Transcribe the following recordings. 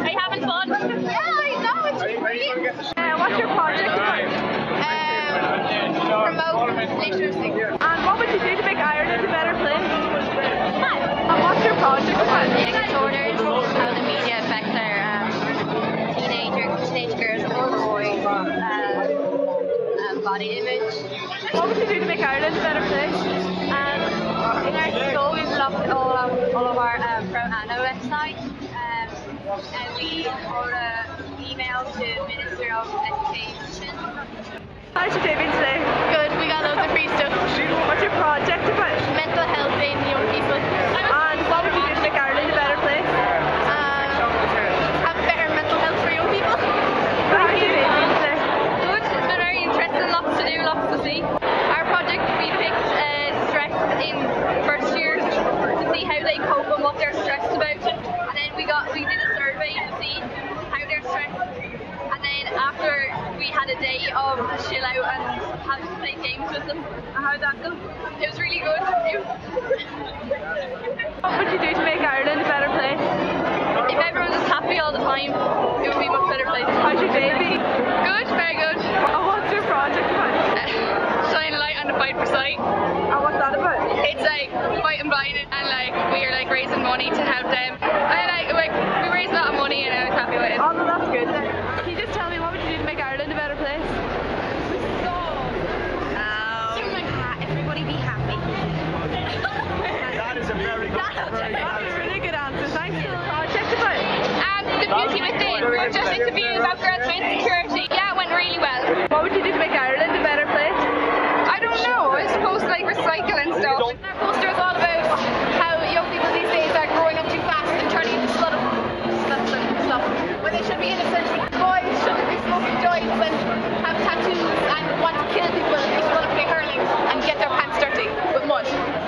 Are you having fun? Yeah, I know, it's great. What's your project about? Promote literacy. And what would you do to make Ireland a better place? And what's your project about? Disorders, how the media affects our teenage girls and boys' body image. What would you do to make Ireland a better place? In our school, we've looked all of our pro-Anna website, and we wrote an email to the Minister of Education. How's your day been today? Good, we got loads of free stuff. What's your project about? Mental health in young people. And what would you do to make Ireland a better place? Have better mental health for young people. How's your day been today? Good, it's been very interesting, lots to do, lots to see. Our project, we picked stress in first years to see how they cope and what they're stressed about. And then we did a survey to see how they're stressed. And then after we had a day of chill out and have played games with them. How did that go? It was really good. What would you do to make Ireland a better place? If everyone was happy all the time, it would be a much better place. How's your day been? Good, very good. And what's your project about? Shine a light on the fight for sight. And what's that about? It's like fighting blind and we're raising money to help them. And we raised a lot of money and I was happy with it. Oh, no, that's good then. Can you just tell me what would you do to make Ireland a better place? Everybody be happy. That is a very good That's a really good answer. Thanks for the project about. The beauty within. We're just interviewing about girls' insecurity. Yeah, it went really well. What would you do to make Ireland a better place? I don't know. I suppose recycle and stuff. Our poster is all about how young people these days are growing up too fast and turning into sluts and stuff. When they should be innocent. Boys shouldn't be smoking joints and have tattoos and want to kill people if they want to play hurling and get their pants dirty with mud.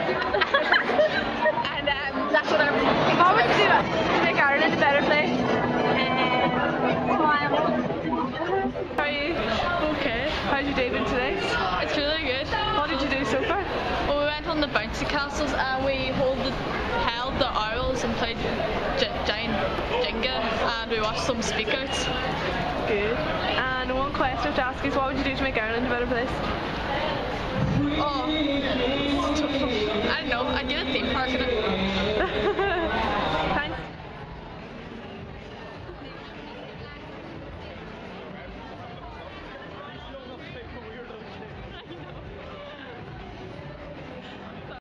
And that's what I'm thinking. What would you do to make Ireland a better place? How are you? Okay. How's your day been today? It's really good. What did you do so far? Well, we went on the bouncy castles and we held the owls and played giant Jenga and we watched some speakouts. Good. And one question I have to ask is what would you do to make Ireland a better place? Oh, I don't know. I'd get a theme park in it.